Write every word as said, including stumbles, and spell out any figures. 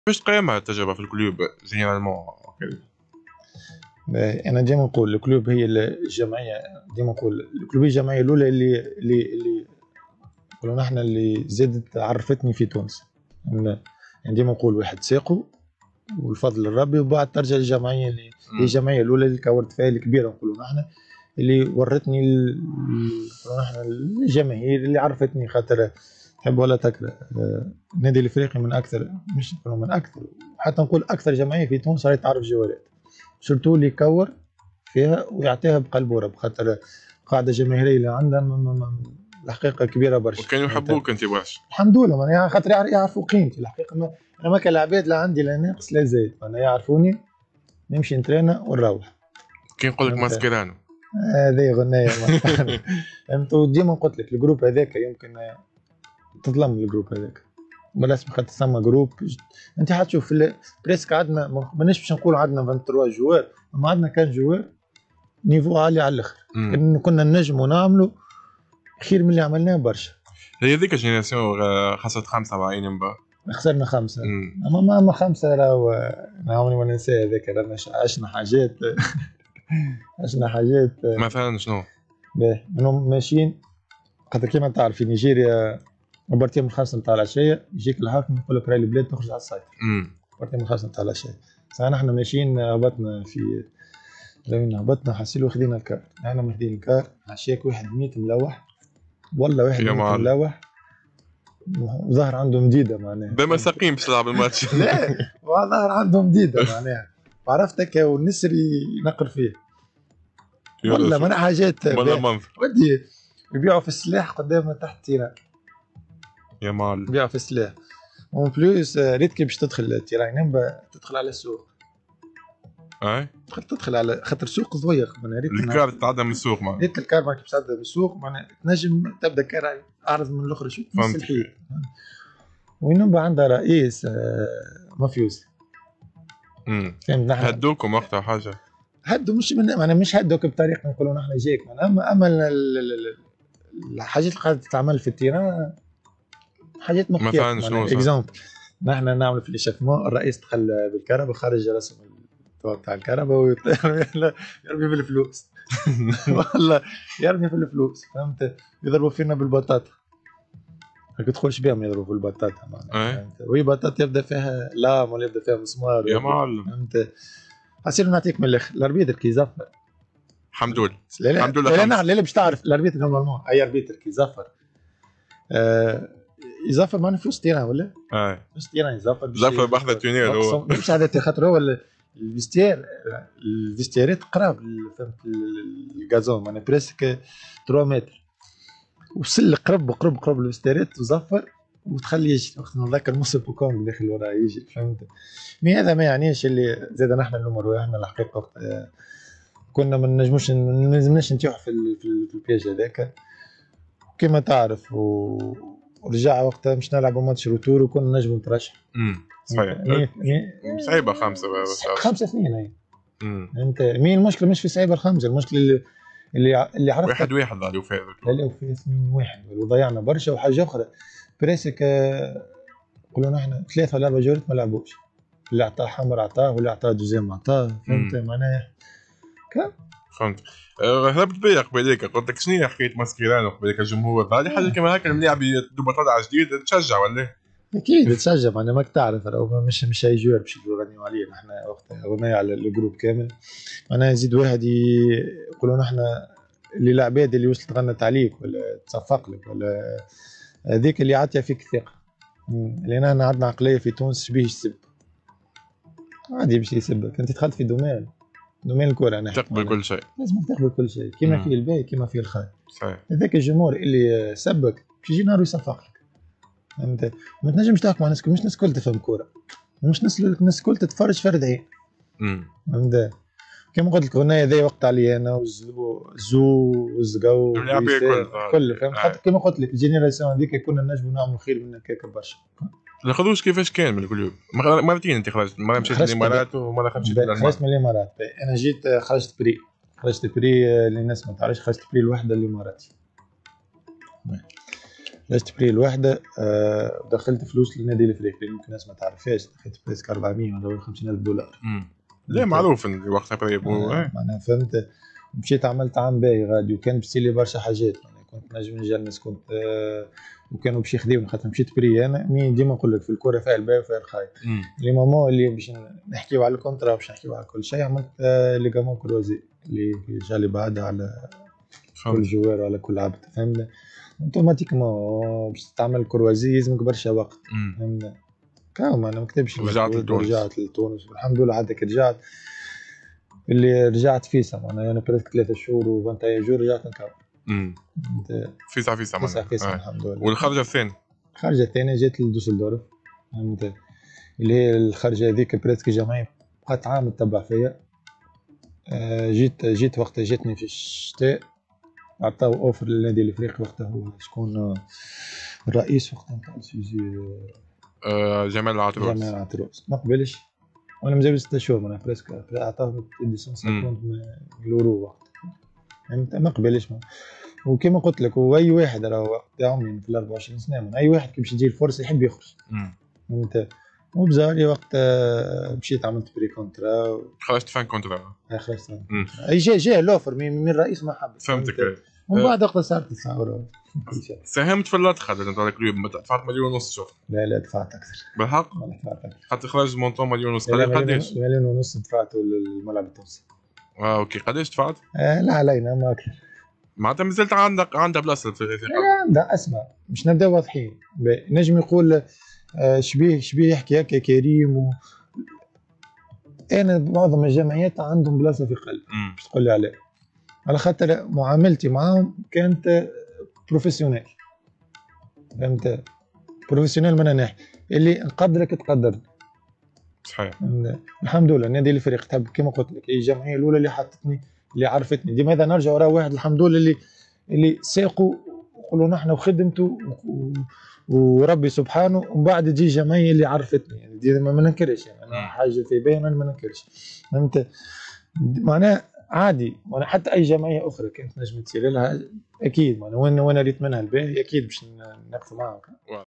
كيفاش تقيمها التجربة في الكلوب جينيرالمون هكذا؟ باهي، انا ديما نقول الكلوب هي الجمعيه، ديما نقول الكلوب هي الجمعيه الاولى اللي اللي اللي نقولوا نحن اللي زادت عرفتني في تونس. يعني ديما نقول واحد ساقو والفضل لربي، وبعد ترجع للجمعيه اللي هي الجمعيه الاولى اللي كورت فيها الكبيره نقولوا نحن، اللي ورتني نقولوا نحن الجماهير اللي عرفتني. خاطر تحب ولا تكره النادي الافريقي من اكثر، مش من اكثر، حتى نقول اكثر جمعيه في تونس راهي تعرف جوالات، سورتو اللي يكور فيها ويعطيها بقلب ورب، خاطر قاعده جماهيريه اللي عندها الحقيقه كبيره برشا. وكانوا يحبوك انت برشا الحمد لله، معناها خاطر يعرفوا قيمتي الحقيقه. ما انا ما كان العباد لا عندي لا ناقص لا زايد، انا يعرفوني نمشي نترينا ونروح. كي نقول لك ماسكيرانو هذه غنايه فهمتوا. ديما قلت لك الجروب هذاك يمكن تظلم الجروب هذاك بالاسم، خاطر ثم جروب انت حتشوف بريسك عندنا مانيش باش نقول عندنا ثلاثة وعشرين جوار، اما عندنا كان جوار نيفو عالي على الاخر، كنا نجموا نعملوا خير من اللي عملناه برشا. هي ذيك الجينيراسيون خسرت خمسة وأربعين مباراة، خسرنا خمسة. مم. اما ما ما خمسة راهو انا عمري ما ننسى هذاك، رانا عشنا حاجات عشنا حاجات مثلا شنو؟ باهي انهم ماشيين، خاطر كيما تعرف في نيجيريا مبارتين من خمسة نتاع العشية يجيك الحاكم يقول لك راهي البلاد تخرج على السايت. امم مبارتين من خمسة نتاع العشية، ساعة نحن ماشيين هبطنا في لوين هبطنا حسيلو خذينا الكار، احنا ماخذين الكار عشاك واحد ميت ملوح، والله واحد ميت ملوح ظهر عنده مديده معناها دائما سقيم باش يلعب الماتش. لا ظهر عنده مديده معناها، عرفتك والنسري نقر فيه والله من حاجات والله منظر ودي يبيعوا في السلاح قدامنا تحت تيران يا مال، يبيعوا في السلاح اون بلوس. ريتك باش تدخل تيران تدخل على السوق، اي تدخل على خاطر سوق ضيق من ريت الكار تعدى من السوق معناها، ريت الكار باش تعدى من السوق معناها تنجم تبدا كار اعرض من الاخر شو نفس الحيط. وينبا عندها رئيس مافيوزي. امم هدوكم وقتها حاجه؟ هدوا مش من انا مش هدوك بطريقه نقولوا نحن جايك، اما اما الحاجات اللي قاعده تتعمل في التيران حاجات مخيفه. مثلا شنو اكزامبل نحن نعمل في الاشافمون، الرئيس دخل بالكهرباء خارج رسم تاع الكهرباء ويرمي في الفلوس والله يرمي في الفلوس، فهمت؟ يضربوا فينا بالبطاطا، ما تدخلش بهم يضربوا في البطاطا معناها، وهي بطاطا يبدا فيها لام ولا يبدا فيها مسمار يا معلم، فهمت؟ حسير نعطيك من الاخر، الاربيتر كي يزفر الحمد لله الحمد لله لا لا لا باش تعرف الاربيتر نورمالمون اي اربيتر كي يزفر آه يزفر معناها فلوس تيران ولا؟ اه فلوس تيران يزفر زفر بحذا تونير هو مش هذا خاطر هو الفيستير الفيستيرات قراب فهمت الغازون معناها بريسك ثلاثة متر، وصل قرب قرب قرب الفيستيرات وزفر وتخلي يجي وقت نتذكر موسى بوكونغ داخل وراه يجي، فهمت؟ مي هذا ما يعنيش اللي زاد نحن النمر، احنا الحقيقه وقت كنا ما نجموش ما نجمناش نتيحوا في في البياج هذاك كما تعرف، ورجع وقتها مش نلعبوا ماتش روتور وكنا نجموا نترشح. امم صحيح صعيبه خمسه خمسة اثنين هي. انت مين المشكله مش في صعيبه الخمسه، المشكله اللي اللي اللي عرفت واحد واحد ضاعوا فيه لا في اثنين واحد وضيعنا برشا. وحاجه اخرى بريسك قولوا نحن ثلاثه ولا اربع جولات ما لعبوش، اللي عطاه حمر عطاه واللي عطاه دوزيام عطاه، فهمت معناها كم فهمت. هربت بيا قبيليك قلت لك شنو هي حكايه ماسكيرانو قبيليك الجمهور هذه حاجه كما هكا الملاعب يدوب طلع جديد تشجع ولا؟ اكيد تشجع معناها ماك تعرف راهو مش مش اي جوار باش يغنيوا عليه، نحن وقتها غنينا على الجروب كامل معناها يزيد واحد يقولوا نحن اللي العباد اللي وصلت غنت عليك ولا تصفق لك ولا هذيك اللي عطيه فيك ثقه، لان احنا عندنا عقليه في تونس شبيه يسب عادي باش يسبك، انت دخلت في دومين دومين الكره نحن تقبل كل شيء، لازم تقبل كل شيء كيما فيه الباهي كيما فيه الخير. صحيح هذاك الجمهور اللي سبك باش يجي نهار يصفق لك، فهمت؟ ما تنجمش تحكم على الناس، مش ناس الكل تفهم كوره، مش ناس الناس الكل تتفرج فرد عين، فهمت؟ كما قلت لك الغنايه ذي وقت علي انا وزو زو وزقو كله فهمت؟ حتى كما قلت لك الجينيراسيون هذيك كنا نجموا نعملوا خير من هكاك برشا. ما خذوش كيفاش كان من الكلوب مرتين انت خرجت، مره مشيت للامارات ومره خرجت للمانيا. خرجت من الامارات، انا جيت خرجت بري خرجت بري للناس ما تعرفش، خرجت بري الوحده الاماراتي. خرجت بري الواحدة. آه دخلت فلوس للنادي الافريقي، يمكن الناس ما تعرفهاش، دخلت بريسك أربعمية ولا خمسين ألف دولار. امم لا معروف ان وقتها بري آه معناها فهمت. مشيت عملت عام باهي غادي، وكان بستيلي برشا حاجات، يعني كنت نجم نجلس، كنت آه وكانوا باش يخدموا خاطر مشيت بري انا. مي ديما نقول لك في الكره فيها الباهي وفيها الخايب. لي ماما اللي باش نحكيو على الكونترا، باش نحكيو على كل شيء، عملت آه لي جامون كروزي اللي جالي بعدها على كل جوار وعلى كل عبد. فهمنا اوتوماتيكمون باش تعمل كروزي يلزمك برشا وقت. فهمنا كاو انا ما كتبش. رجعت لتونس رجعت لتونس والحمد لله. عندك رجعت اللي رجعت فيسا معناها انا بريسك ثلاثة شهور و واحد جور رجعت نكمل. امم فيسا فيسا معناها فيسا فيسا الحمد لله. والخرجه الثانيه الخرجه الثانيه جات لدوسلدورف، فهمت، اللي هي الخرجه هذيك بريسك جمعيه بقات عام تتبع فيا. آه جيت جيت وقتها جاتني في الشتاء، عطاو اوفر للنادي الافريقي وقتها. هو شكون الرئيس وقتها نتاع السيزي؟ آه جمال العطروس. جمال العطروس ما قبلش، وانا مازال ستة شهور معناها بريسك عطاوه مئتين وخمسين يورو وقتها، فهمت، ما قبلش. وكما قلت لك واي واحد راهو تاعهم في الأربعة وعشرين سنه، من اي واحد كي باش تجي الفرصه يحب يخرج. فهمت. وبزاري وقت مشيت عملت بري كونترا. خرجت فان كونترا؟ خرجت اي جا جا الاوفر من الرئيس ما حب. فهمتك. ومن بعد وقت صارت الثوره. ساهمت في اللطخه انت الكلوب دفعت مليون ونص شهر؟ لا لا دفعت اكثر بالحق. دفعت اكثر حتى خرج مونطون مليون ونص. قداش؟ مليون ونص دفعته للملعب التونسي. اه اوكي. قداش دفعت؟ آه لا علينا ما اكثر. معناتها مازلت عندك عندها بلاصه في الفريق. لا عندها. اسمع باش نبدا واضحين، نجم يقول آه شبيه شبيه يحكي هكا كريم و... انا معظم الجمعيات عندهم بلاصه في قلب باش تقول لي عليه، على خاطر معاملتي معاهم كانت بروفيسيونيل. فهمت، بروفيسيونيل من ناحيه اللي نقدرك تقدرني. صحيح. الحمد لله النادي الفريق تحب كما قلت لك، هي الجمعيه الاولى اللي حطتني اللي عرفتني. ديما هذا نرجع وراه واحد الحمد لله اللي اللي ساقوا وقولوا نحن وخدمته وربي سبحانه، ومن بعد تجي الجمعيه اللي عرفتني. يعني ديما ما ننكرش، يعني انا حاجه في بالي انا ما ننكرش. فهمت معناها عادي. وانا حتى اي جمعيه اخرى كانت نجم تصير لها اكيد، وانا وانا ريت منها الباهي اكيد باش نقف معاهم.